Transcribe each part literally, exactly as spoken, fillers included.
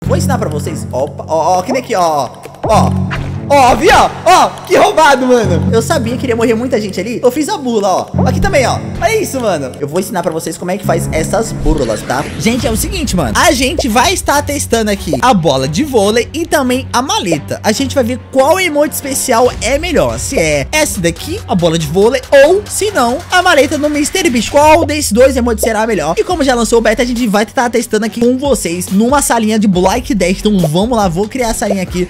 Vou ensinar pra vocês. Opa, ó, ó, que nem aqui, ó. Ó. Ó, vi, ó, ó, que roubado, mano. Eu sabia que iria morrer muita gente ali. Eu fiz a burla, ó. Aqui também, ó. Olha isso, mano. Eu vou ensinar pra vocês como é que faz essas burlas, tá? Gente, é o seguinte, mano. A gente vai estar testando aqui a bola de vôlei e também a maleta. A gente vai ver qual emote especial é melhor. Se é essa daqui, a bola de vôlei, ou se não, a maleta do mister Beast. Qual desses dois emotes será melhor? E como já lançou o beta, a gente vai estar testando aqui com vocês numa salinha de Black Dash. Então vamos lá, vou criar a salinha aqui.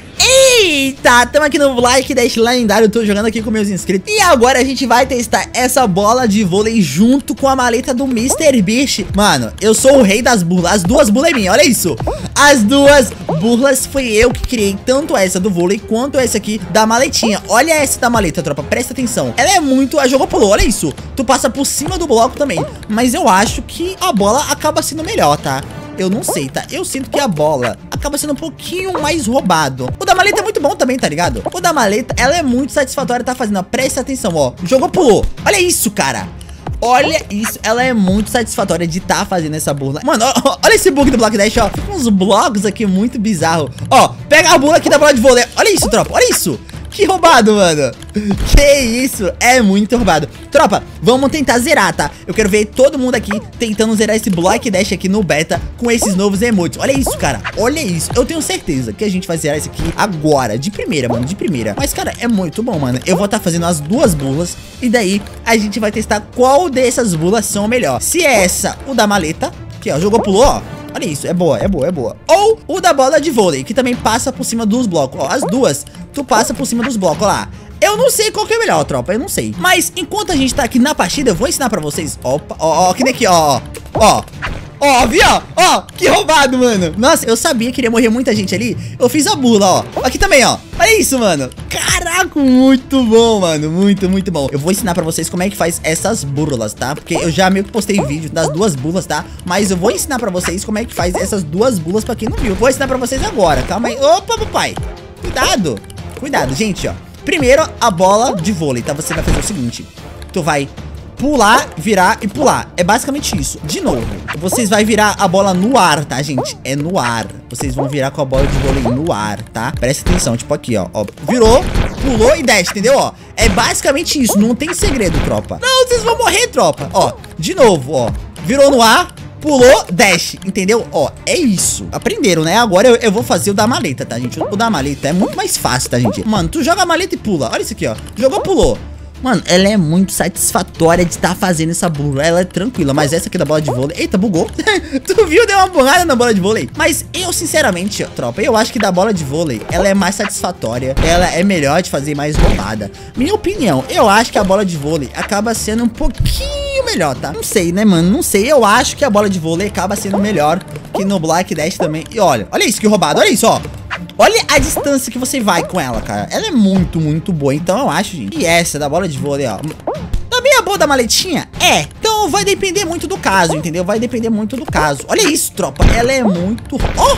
Eita, tamo aqui no Black Dash lendário, tô jogando aqui com meus inscritos. E agora a gente vai testar essa bola de vôlei junto com a maleta do mister Beast. Mano, eu sou o rei das burlas, as duas burlas é minha, olha isso. As duas burlas foi eu que criei, tanto essa do vôlei quanto essa aqui da maletinha. Olha essa da maleta, tropa, presta atenção. Ela é muito, a jogou pulou, olha isso. Tu passa por cima do bloco também. Mas eu acho que a bola acaba sendo melhor, tá? Eu não sei, tá? Eu sinto que a bola acaba sendo um pouquinho mais roubado. O da maleta é muito bom também, tá ligado? O da maleta, ela é muito satisfatória, tá fazendo, ó. Presta atenção, ó. Jogou, pulou. Olha isso, cara. Olha isso, ela é muito satisfatória de tá fazendo essa burla. Mano, ó, olha esse bug do Black Dash, ó. Fica uns blocos aqui muito bizarro. Ó, pega a burla aqui da bola de vôlei. Olha isso, tropa, olha isso. Que roubado, mano. Que isso, é muito roubado. Tropa, vamos tentar zerar, tá? Eu quero ver todo mundo aqui tentando zerar esse Black Dash aqui no beta com esses novos emotes. Olha isso, cara, olha isso. Eu tenho certeza que a gente vai zerar esse aqui agora, de primeira, mano, de primeira. Mas, cara, é muito bom, mano. Eu vou estar fazendo as duas burlas e daí a gente vai testar qual dessas burlas são melhor. Se é essa, o da maleta, que ó, jogou, pulou, ó. Olha isso, é boa, é boa, é boa. Ou o da bola de vôlei, que também passa por cima dos blocos. Ó, as duas, tu passa por cima dos blocos, ó lá. Eu não sei qual que é melhor, tropa, eu não sei. Mas enquanto a gente tá aqui na partida, eu vou ensinar pra vocês. Opa, ó, ó, que nem aqui, ó, ó. Ó, vi, ó, ó, que roubado, mano. Nossa, eu sabia que iria morrer muita gente ali. Eu fiz a burla, ó. Aqui também, ó. Olha isso, mano. Caraca, muito bom, mano. Muito, muito bom. Eu vou ensinar pra vocês como é que faz essas burlas, tá? Porque eu já meio que postei vídeo das duas burlas, tá? Mas eu vou ensinar pra vocês como é que faz essas duas burlas pra quem não viu. Vou ensinar pra vocês agora, calma aí. Opa, papai. Cuidado. Cuidado, gente, ó. Primeiro, a bola de vôlei, tá? Você vai fazer o seguinte. Tu vai pular, virar e pular. É basicamente isso. De novo, vocês vão virar a bola no ar, tá, gente? É no ar. Vocês vão virar com a bola de vôlei no ar, tá? Presta atenção, tipo aqui, ó, ó. Virou, pulou e desce, entendeu? Ó, é basicamente isso. Não tem segredo, tropa. Não, vocês vão morrer, tropa. Ó, de novo, ó. Virou no ar, pulou, dash, entendeu? Ó, é isso. Aprenderam, né? Agora eu, eu vou fazer o da maleta, tá, gente? O da maleta é muito mais fácil, tá, gente? Mano, tu joga a maleta e pula. Olha isso aqui, ó. Jogou, pulou. Mano, ela é muito satisfatória de estar fazendo essa burla. Ela é tranquila, mas essa aqui da bola de vôlei... Eita, bugou. Tu viu? Deu uma burrada na bola de vôlei. Mas eu, sinceramente, tropa, eu acho que da bola de vôlei, ela é mais satisfatória. Ela é melhor de fazer mais roubada. Minha opinião, eu acho que a bola de vôlei acaba sendo um pouquinho melhor, tá? Não sei, né, mano? Não sei. Eu acho que a bola de vôlei acaba sendo melhor que no Black Dash também. E olha, olha isso, que roubado. Olha isso, ó. Olha a distância que você vai com ela, cara. Ela é muito, muito boa. Então eu acho, gente. E essa da bola de vôlei, ó. Também é boa da maletinha? É. Então vai depender muito do caso, entendeu? Vai depender muito do caso. Olha isso, tropa. Ela é muito... Oh!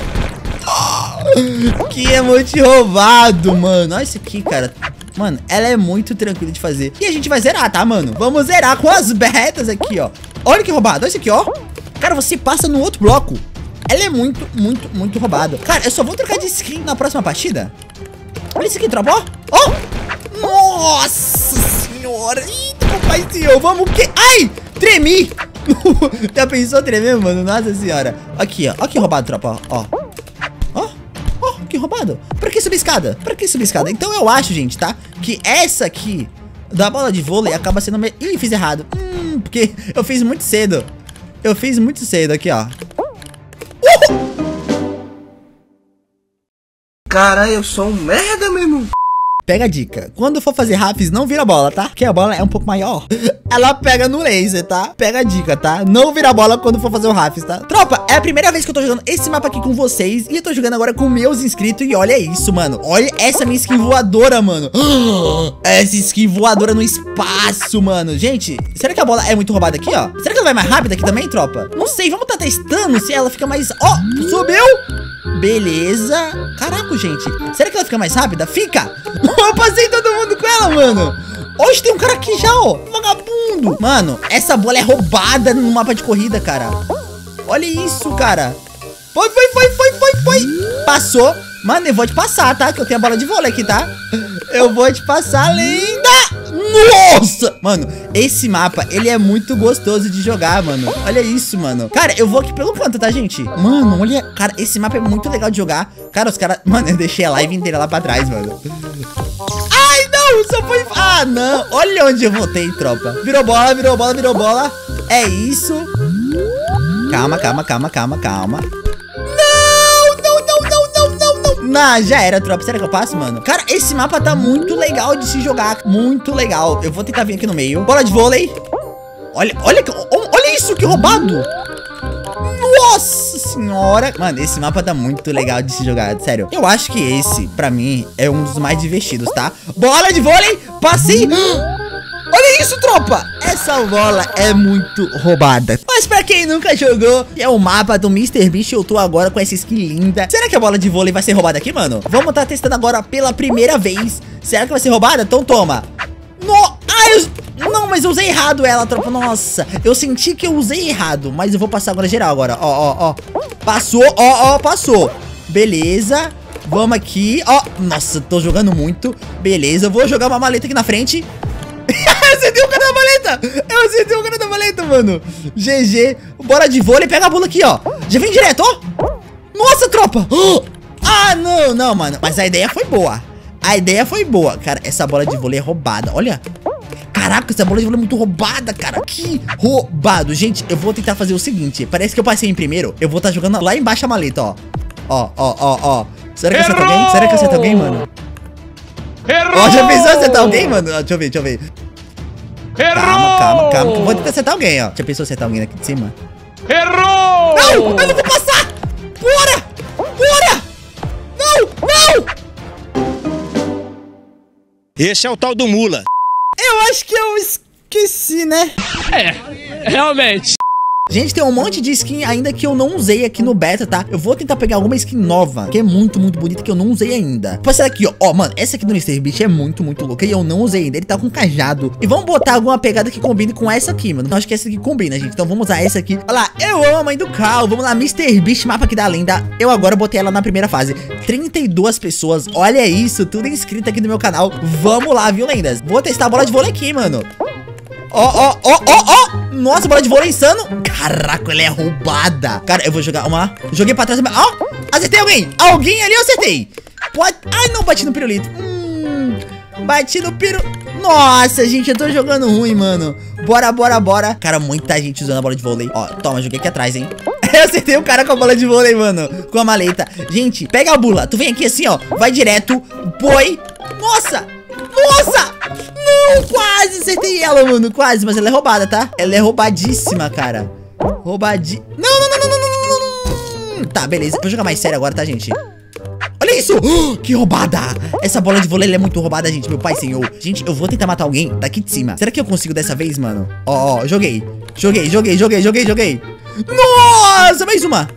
Oh! Que emote roubado, mano. Olha isso aqui, cara. Mano, ela é muito tranquila de fazer. E a gente vai zerar, tá, mano? Vamos zerar com as betas aqui, ó. Olha que roubado. Olha isso aqui, ó. Cara, você passa no outro bloco. Ela é muito, muito, muito roubada. Cara, eu só vou trocar de skin na próxima partida. Olha isso aqui, tropa, ó. Ó. Nossa senhora. Eita, papai senhor. Vamos o quê? Ai, tremi. Já pensou tremer, mano? Nossa senhora. Aqui, ó. Ó que roubado, tropa, ó. Ó. Ó, que roubado. Pra que subir escada? Pra que subir escada? Então eu acho, gente, tá? Que essa aqui da bola de vôlei acaba sendo... Me... Ih, fiz errado. Hum, porque eu fiz muito cedo. Eu fiz muito cedo aqui, ó. Cara, eu sou um merda mesmo. Pega a dica. Quando for fazer rafts, não vira a bola, tá? Porque a bola é um pouco maior. Ela pega no laser, tá? Pega a dica, tá? Não vira a bola quando for fazer o rafts, tá? Tropa, é a primeira vez que eu tô jogando esse mapa aqui com vocês. E eu tô jogando agora com meus inscritos. E olha isso, mano. Olha essa minha skin voadora, mano. Essa skin voadora no espaço, mano. Gente, será que a bola é muito roubada aqui, ó? Será que ela vai mais rápida aqui também, tropa? Não sei, vamos tá testando se ela fica mais... Ó, oh, subiu! Beleza. Caraca, gente. Será que ela fica mais rápida? Fica! Eu passei todo mundo com ela, mano. Hoje tem um cara aqui já, ó. Vagabundo. Mano, essa bola é roubada no mapa de corrida, cara. Olha isso, cara. Foi, foi, foi, foi, foi, foi. Passou. Mano, eu vou te passar, tá? Que eu tenho a bola de vôlei aqui, tá? Eu vou te passar, linda! Nossa! Mano, esse mapa, ele é muito gostoso de jogar, mano. Olha isso, mano. Cara, eu vou aqui pelo canto, tá, gente? Mano, olha... Cara, esse mapa é muito legal de jogar. Cara, os caras... Mano, eu deixei a live inteira lá pra trás, mano. Ai, não! Só foi... Ah, não! Olha onde eu voltei, tropa. Virou bola, virou bola, virou bola. É isso. Calma, calma, calma, calma, calma. Não, já era, tropa. Será que eu passo, mano? Cara, esse mapa tá muito legal de se jogar. Muito legal. Eu vou tentar vir aqui no meio. Bola de vôlei. Olha, olha, olha isso, que roubado. Nossa senhora. Mano, esse mapa tá muito legal de se jogar, sério. Eu acho que esse, pra mim, é um dos mais divertidos, tá? Bola de vôlei. Passei. Olha isso, tropa. Essa bola é muito roubada. Mas pra quem nunca jogou, é o mapa do MrBeast. Eu tô agora com essa skin linda. Será que a bola de vôlei vai ser roubada aqui, mano? Vamos tá testando agora pela primeira vez. Será que vai ser roubada? Então toma. No... Ah, eu... Não, mas eu usei errado ela, tropa. Nossa, eu senti que eu usei errado. Mas eu vou passar agora geral agora. Ó, ó, ó. Passou, ó, ó, passou. Beleza. Vamos aqui, ó. Nossa, tô jogando muito. Beleza, eu vou jogar uma maleta aqui na frente. Eu acertei o cara da maleta. Eu acertei o cara da maleta, mano. G G. Bora de vôlei. Pega a bola aqui, ó. Já vem direto, ó. Nossa, tropa. Ah, não, não, mano. Mas a ideia foi boa. A ideia foi boa. Cara, essa bola de vôlei é roubada. Olha. Caraca, essa bola de vôlei é muito roubada, cara. Que roubado. Gente, eu vou tentar fazer o seguinte. Parece que eu passei em primeiro. Eu vou estar jogando lá embaixo a maleta, ó. Ó, ó, ó, ó. Será que acerta alguém? Será que acerta alguém, mano? Errou! Ó, já pensou acertar alguém, mano? Ó, deixa eu ver, deixa eu ver. Errou! Calma, calma, calma. Vou tentar acertar alguém, ó. Já pensou acertar alguém aqui de cima? Errou! Não! Eu não vou passar! Bora! Bora! Não! Não! Esse é o tal do Mula. Eu acho que eu esqueci, né? É, realmente. Gente, tem um monte de skin ainda que eu não usei aqui no beta, tá? Eu vou tentar pegar alguma skin nova, que é muito, muito bonita, que eu não usei ainda. Pode ser aqui, ó. Ó, mano, essa aqui do MrBeast é muito, muito louca e eu não usei ainda. Ele tá com cajado. E vamos botar alguma pegada que combine com essa aqui, mano. Eu acho que essa aqui combina, gente. Então vamos usar essa aqui. Olha lá, eu amo a mãe do Cal. Vamos lá, MrBeast, mapa aqui da lenda. Eu agora botei ela na primeira fase. trinta e duas pessoas. Olha isso, tudo inscrito aqui no meu canal. Vamos lá, viu, lendas? Vou testar a bola de vôlei aqui, mano. Ó, ó, ó, ó, ó. Nossa, bola de vôlei insano. Caraca, ela é roubada. Cara, eu vou jogar uma... Joguei pra trás. Ó, acertei alguém. Alguém ali eu acertei. Pode... Ai, não, bati no pirulito. Hum, bati no piru... Nossa, gente, eu tô jogando ruim, mano. Bora, bora, bora. Cara, muita gente usando a bola de vôlei. Ó, toma, joguei aqui atrás, hein. Eu acertei o cara com a bola de vôlei, mano. Com a maleta. Gente, pega a bula. Tu vem aqui assim, ó. Vai direto. Boi. Nossa. Nossa. Não, quase acertei ela, mano. Quase, mas ela é roubada, tá? Ela é roubadíssima, cara. Roubadi... Não, não, não, não, não, não, não. Tá, beleza. Vou jogar mais sério agora, tá, gente? Olha isso! Oh, que roubada! Essa bola de vôlei é muito roubada, gente. Meu pai senhor. Gente, eu vou tentar matar alguém daqui de cima. Será que eu consigo dessa vez, mano? Ó, ó, joguei. Joguei, joguei, joguei, joguei, joguei. Nossa, mais uma.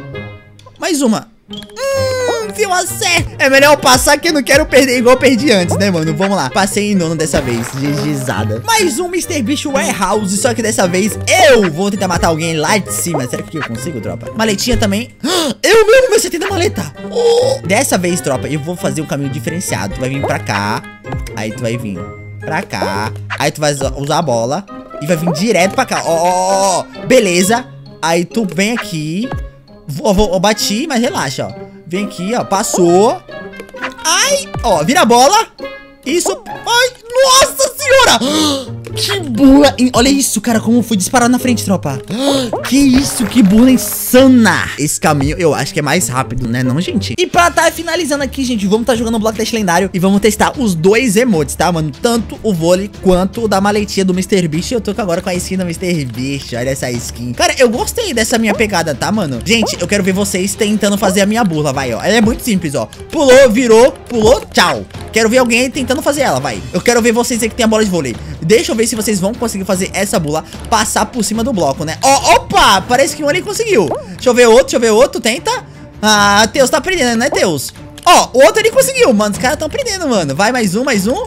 Mais uma. Hum, viu a certo. É melhor eu passar que eu não quero perder igual eu perdi antes, né, mano? Vamos lá. Passei em nono dessa vez. GGzada. Mais um MrBeast Warehouse. Só que dessa vez eu vou tentar matar alguém lá de cima. Será que eu consigo, tropa? Maletinha também. Eu mesmo me acertei na maleta. Oh. Dessa vez, tropa, eu vou fazer um caminho diferenciado. Tu vai vir pra cá. Aí tu vai vir pra cá. Aí tu vai usar a bola. E vai vir direto pra cá. Ó, ó, ó. Beleza. Aí tu vem aqui. Vou, vou, eu bati, mas relaxa, ó. Vem aqui, ó. Passou. Ai, ó, vira a bola. Isso. Ai, nossa senhora. Que burra. Olha isso, cara, como foi disparar na frente, tropa. Que isso, que burra insana. Esse caminho eu acho que é mais rápido, né, não, gente? E pra tá finalizando aqui, gente, vamos tá jogando o bloco teste lendário e vamos testar os dois emotes, tá, mano? Tanto o vôlei quanto o da maletinha do MrBeast. Eu tô agora com a skin do MrBeast. Olha essa skin. Cara, eu gostei dessa minha pegada, tá, mano? Gente, eu quero ver vocês tentando fazer a minha burla, vai, ó. Ela é muito simples, ó. Pulou, virou, pulou, tchau. Quero ver alguém tentando fazer ela, vai. Eu quero ver vocês aí que tem a bola de vôlei. Deixa eu ver se vocês vão conseguir fazer essa bula passar por cima do bloco, né? Ó, opa! Parece que um ali conseguiu. Deixa eu ver outro, deixa eu ver outro. Tenta. Ah, Teus tá aprendendo, né, Teus? Ó, o outro ali conseguiu, mano. Os caras tão aprendendo, mano. Vai, mais um, mais um.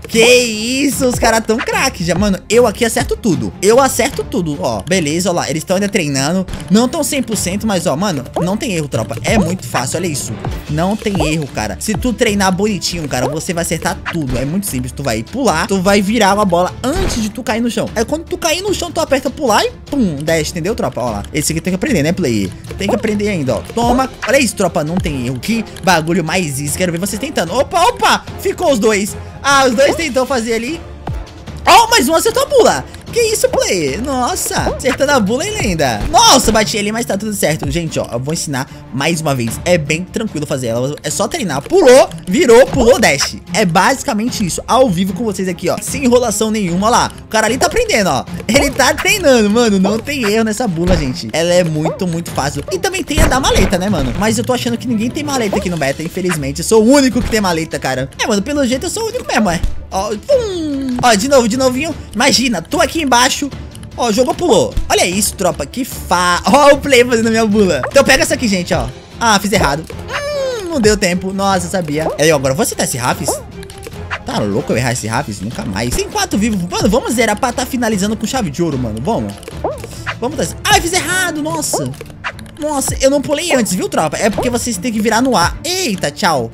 Que isso, os caras tão craque já, mano. Eu aqui acerto tudo. Eu acerto tudo, ó. Beleza, ó lá. Eles estão ainda treinando. Não tão cem por cento, mas ó, mano, não tem erro, tropa. É muito fácil, olha isso. Não tem erro, cara. Se tu treinar bonitinho, cara, você vai acertar tudo. É muito simples. Tu vai pular, tu vai virar uma bola antes de tu cair no chão. Aí quando tu cair no chão, tu aperta pular e pum, desce, entendeu, tropa? Ó lá. Esse aqui tem que aprender, né, player? Tem que aprender ainda, ó. Toma. Olha isso, tropa. Não tem erro. Que bagulho mais easy. Quero ver vocês tentando. Opa, opa. Ficou os dois. Ah, os dois tentou fazer ali. Oh, mais um acertou a bula. Que isso, player? Nossa, acertando a bula, hein, lenda? Nossa, bati ali, mas tá tudo certo. Gente, ó, eu vou ensinar mais uma vez. É bem tranquilo fazer ela. É só treinar. Pulou, virou, pulou, dash. É basicamente isso. Ao vivo com vocês aqui, ó. Sem enrolação nenhuma, ó lá. O cara ali tá aprendendo, ó. Ele tá treinando, mano. Não tem erro nessa bula, gente. Ela é muito, muito fácil. E também tem a da maleta, né, mano? Mas eu tô achando que ninguém tem maleta aqui no beta, infelizmente. Eu sou o único que tem maleta, cara. É, mano, pelo jeito eu sou o único mesmo, é. Ó, pum. Ó, de novo, de novinho. Imagina, tô aqui embaixo. Ó, jogou, pulou. Olha isso, tropa, que fa... Ó o play fazendo a minha bula. Então pega essa aqui, gente, ó. Ah, fiz errado. Hum, não deu tempo. Nossa, sabia. Aí, agora vou acertar esse Rafis. Tá louco eu errar esse Rafis? Nunca mais. Tem quatro vivos. Mano, vamos zerar pra tá finalizando com chave de ouro, mano. Vamos. Vamos dar... Ai, fiz errado, nossa. Nossa, eu não pulei antes, viu, tropa? É porque vocês têm que virar no ar. Eita, tchau.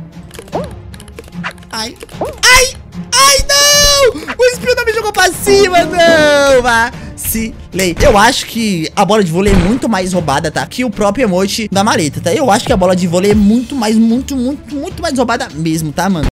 Ai. Ai. Ai, não! O Sprio não me jogou pra cima, não! Vacilei. Eu acho que a bola de vôlei é muito mais roubada, tá? Que o próprio emote da maleta, tá? Eu acho que a bola de vôlei é muito mais, muito, muito, muito mais roubada mesmo, tá, mano?